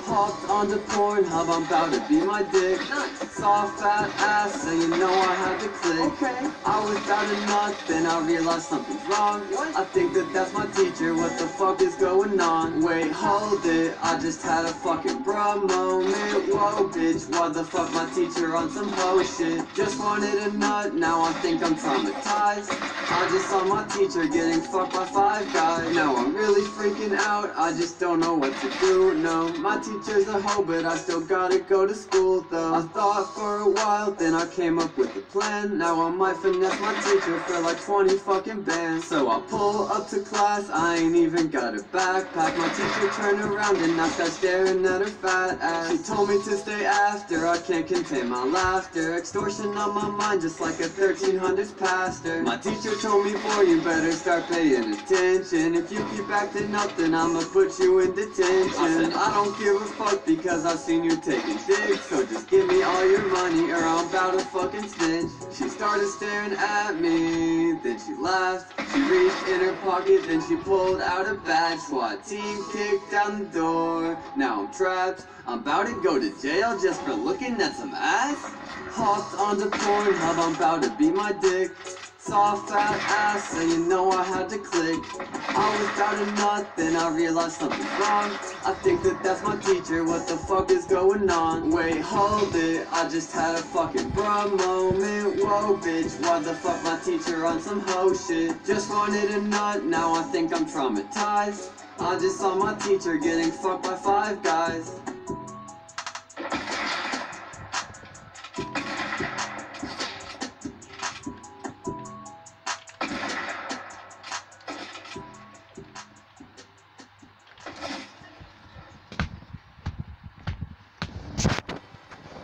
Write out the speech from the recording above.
Hopped onto Pornhub, I'm about to be my dick. Saw a fat ass, so you know I had to click. Okay. I was out of nut, then I realized something's wrong. What? I think that's my teacher, what the fuck is going on? Wait, hold it, I just had a fucking bruh moment. Whoa, bitch, why the fuck my teacher on some hoe shit? Just wanted a nut, now I think I'm traumatized. I just saw my teacher getting fucked by 5 guys. Now I'm really freaking out, I just don't know what to do. No, my teacher's a hoe, but I still gotta go to school though. I thought for a while, then I came up with a plan. Now I might finesse my teacher for like 20 fucking bands. So I pull up to class, I ain't even got a backpack. My teacher turned around and I started staring at her fat ass. She told me to stay after, I can't contain my laughter. Extortion on my mind just like a 1300s pastor. My teacher told me, boy, you better start paying attention. If you keep acting up, then I'ma put you in detention. I said, I don't give a fuck because I've seen you taking dicks. So just give me all your money or I'm about to fucking snitch. She started staring at me, then she laughed. She reached in her pocket, then she pulled out a badge. SWAT team kicked down the door. Now I'm trapped. I'm about to go to jail just for looking at some ass. Hopped onto Pornhub, I'm about to be my dick. Saw a fat ass, so you know I had to click. I was about to nut, then I realized something's wrong. I think that's my teacher, what the fuck is going on? Wait, hold it, I just had a fucking bruh moment. Whoa, bitch, why the fuck my teacher on some hoe shit? Just wanted a nut, now I think I'm traumatized. I just saw my teacher getting fucked by 5 guys.